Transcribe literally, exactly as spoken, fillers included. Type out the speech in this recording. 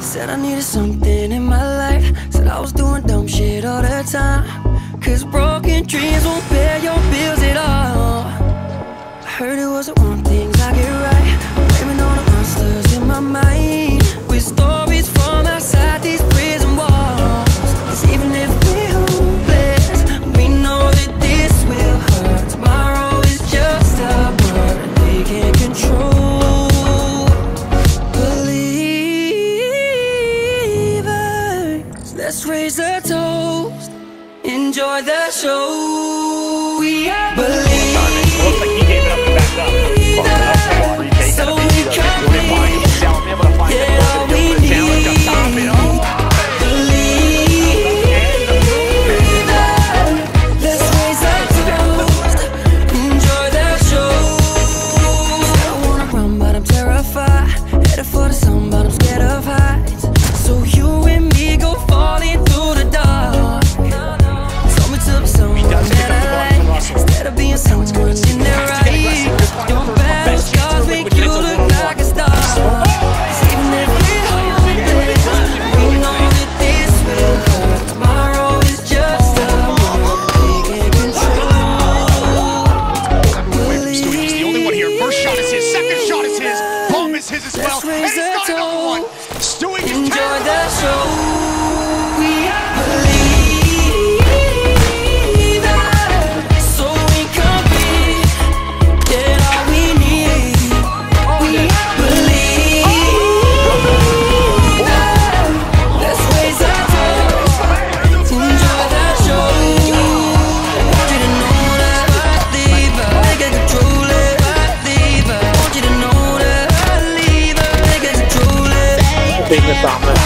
Said I needed something in my life. Said I was doing dumb shit all the time. Cause broken dreams won't pay your bills at all. I heard it was the wrong things I get right. I'm blaming all the monsters in my mind. With stories from outside these prison walls. Cause even if we're hopeless, we know that this will hurt. Tomorrow is just a word they can't control. Believers, let's raise a toast. Enjoy the show. We are believers. Looks like he gave it up and backed up. So we can breathe. Get all we need. Believers, let's raise a toast. Enjoy the show. I wanna run, but I'm terrified. Headed for the sun, but I'm scared of heights. So you and me go falling through the dark. Instead of being someone in their right, your battle scars make you look like a star. Cause even if we're hopeless, we know that this will hurt. Tomorrow is just a moment we can't control. He's the only one here. First shot is his, second shot is his, bomb is his as well, and he's got another one. Stewie is enjoy the show. We are This on